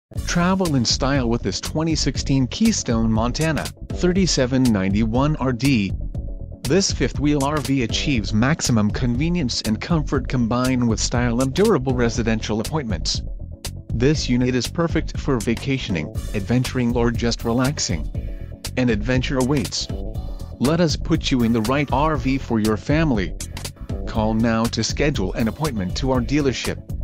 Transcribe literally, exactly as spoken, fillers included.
Travel in style with this twenty sixteen Keystone Montana thirty-seven ninety-one R D. This fifth-wheel R V achieves maximum convenience and comfort combined with style and durable residential appointments. This unit is perfect for vacationing, adventuring or just relaxing. An adventure awaits. Let us put you in the right R V for your family. Call now to schedule an appointment to our dealership.